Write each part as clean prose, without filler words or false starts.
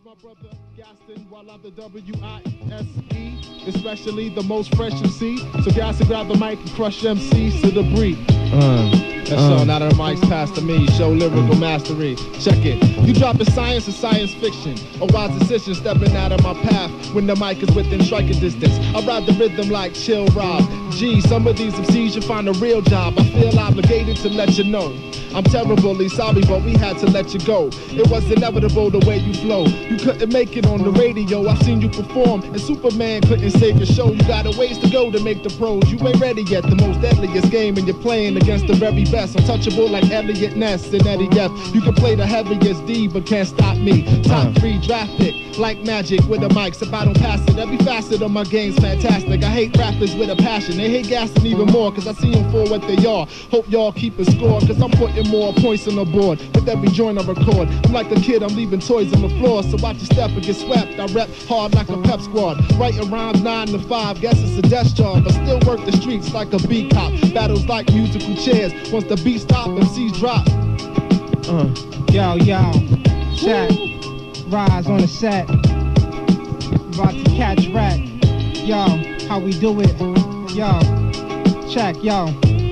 my brother Gaston, while I'm the W-I-S-E, especially the most fresh MC. So Gaston grab the mic and crush MCs to the breed. That's all. Now that the mic's passed to me, show lyrical mastery. Check it. You dropping science and science fiction, a wise decision stepping out of my path when the mic is within striking distance. I ride the rhythm like Chill Rob. Gee, some of these MCs should find a real job. I feel obligated to let you know I'm terribly sorry, but we had to let you go. It was inevitable the way you flow. You couldn't make it on the radio. I seen you perform, and Superman couldn't save your show. You got a ways to go to make the pros. You ain't ready yet. The most deadliest game, and you're playing against the very best. Untouchable like Elliot Ness and Eddie F. You can play the heaviest D, but can't stop me. Top 3 draft pick, like magic with the mics. If I don't pass it, every facet of my game's fantastic. I hate rappers with a passion. They hate gassing even more, cause I see them for what they are. Hope y'all keep a score, cause I'm putting more points on the board with every joint I record. I'm like a kid, I'm leaving toys on the floor, so watch your step and get swept. I rep hard like a pep squad, writing rhymes 9 to 5. Guess it's a desk job, but still work the streets like a beat cop. Battles like musical chairs. Once the beat stop, MCs drop. Yo, check. Rise on the set. About to catch rat. Yo, how we do it? Yo, check, yo.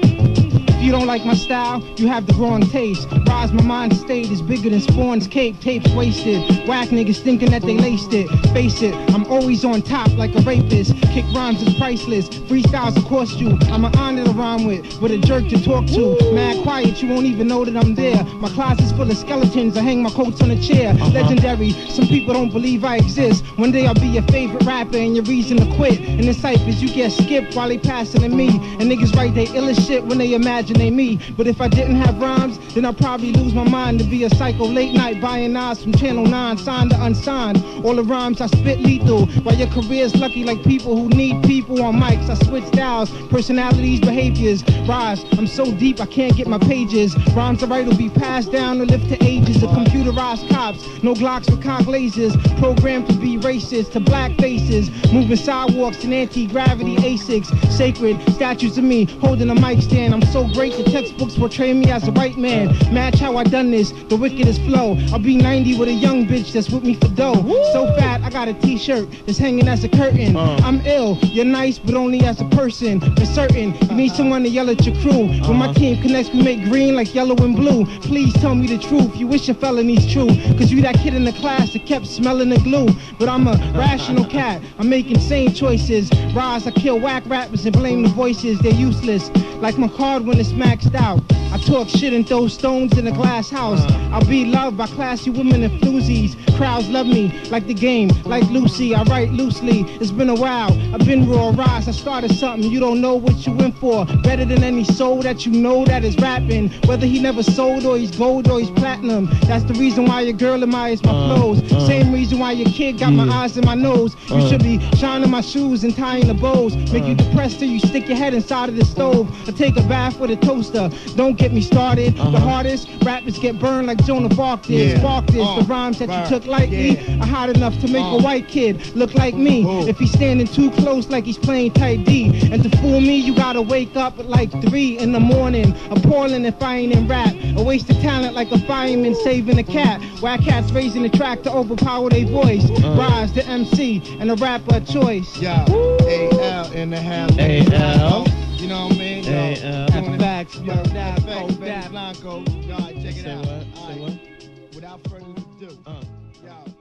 If you don't like my style, you have the wrong taste. Rise, my mind state is bigger than Spawn's cake. Tapes wasted. Whack niggas thinking that they laced it. Face it, I'm always on top like a rapist. Kick rhymes is priceless. Freestyles will cost you. I'm an honor to rhyme with a jerk to talk to. Mad quiet, you won't even know that I'm there. My closet's full of skeletons. I hang my coats on a chair. Legendary, some people don't believe I exist. One day I'll be your favorite rapper and your reason to quit. And the ciphers, you get skipped while they passing to me. And niggas write they illest shit when they imagine they me. But if I didn't have rhymes, then I'd probably lose my mind to be a psycho late night buying eyes from Channel 9, signed to unsigned. All the rhymes I spit lethal, while your career's lucky like people who need people on mics. I switch styles, personalities, behaviors. Rise, I'm so deep I can't get my pages. Rhymes I write will be passed down or lift to ages of computerized cops. No Glocks with cock lasers, programmed to be racist to black faces. Moving sidewalks in anti-gravity ASICs. Sacred statues of me holding a mic stand. I'm so great the textbooks portray me as a right man. Match how I done this, the wickedest flow. I'll be 90 with a young bitch that's with me for dough. So fat, I got a t-shirt that's hanging as a curtain. I'm ill, you're nice, but only as a person. For certain, you need someone to yell at your crew. When my team connects, we make green like yellow and blue. Please tell me the truth, you wish your felony's true. Cause you that kid in the class that kept smelling the glue. But I'm a rational cat, I'm making sane choices. Rise, I kill whack rappers and blame the voices, they're useless. Like my card when it's maxed out. I talk shit and throw stones in a glass house. I'll be loved by classy women and floozies. Crowds love me like the game, like Lucy. I write loosely, it's been a while. I've been raw. Rise, I started something, you don't know what you in for. Better than any soul that you know that is rapping. Whether he never sold or he's gold or he's platinum. That's the reason why your girl admires my flows. Same reason why your kid got my eyes in my nose. You should be shining my shoes and tying the bows. Make you depressed till you stick your head inside of the stove. Or take a bath with a toaster. Don't get me started. The hardest rappers get burned like Joan of Arc did. Spark this, the rhymes that you took lightly are hot enough to make a white kid look like me. If he's standing too close like he's playing tight D. And to fool me, you gotta wake up at like 3 in the morning. Appalling if I ain't in rap. A waste of talent like a fireman saving a cat. Whack cats raising the track to overpower their voice. Rise, the MC, and a rapper of choice. Yeah, A-L in the house. A-L. You know what I mean? That's facts, yo. That's Blanco. Y'all check it out. Say what? Without further ado, yo.